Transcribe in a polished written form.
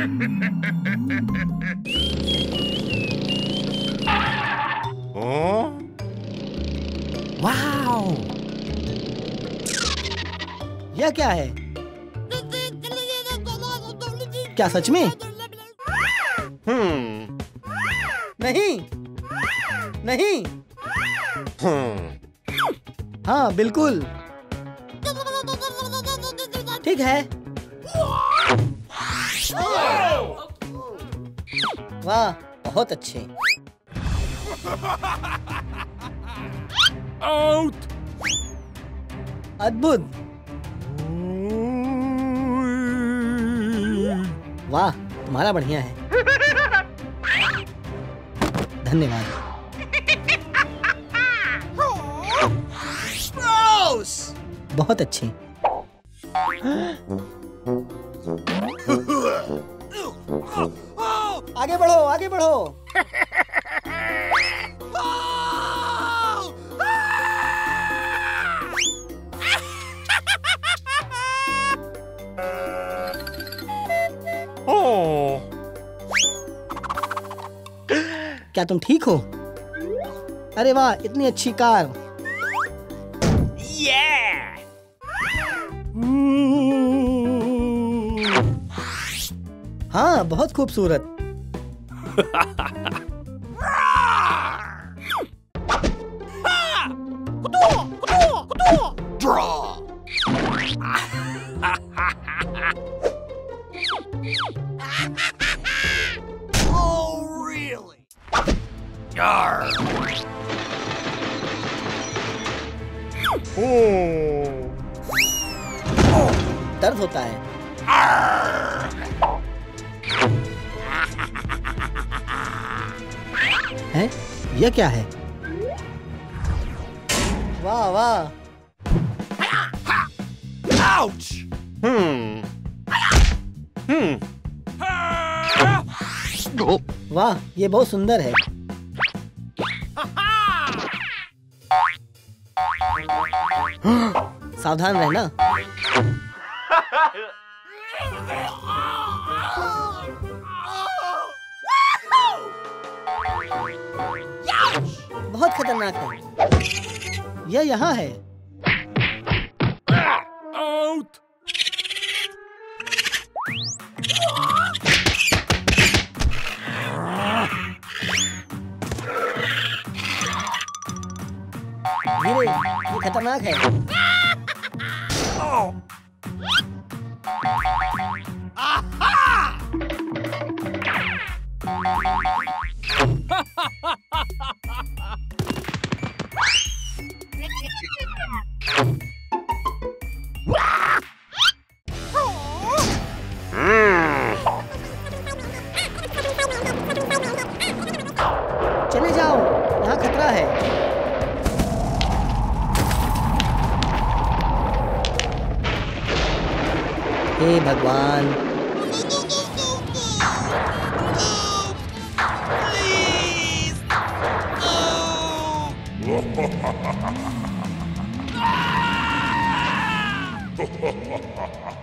Wow! यह क्या है? क्या सच में? नहीं, नहीं। हाँ, बिल्कुल। ठीक है। वाह, बहुत अच्छे। आउट! अद्भुत। वाह, तुम्हारा बढ़िया है। धन्यवाद। बहुत अच्छे। आगे बढ़ो, आगे बढ़ो। क्या तुम ठीक हो? अरे वाह, इतनी अच्छी कार। हाँ, बहुत खूबसूरत। दर्द होता है। हैं? यह क्या है? वाह वाह। वाह, ये बहुत सुंदर है। सावधान रहना। बहुत खतरनाक है। यह यहाँ है। आउट! धीरे, ये खतरनाक है। चले जाओ, यहाँ खतरा है। हे भगवान। Ha ha ha ha!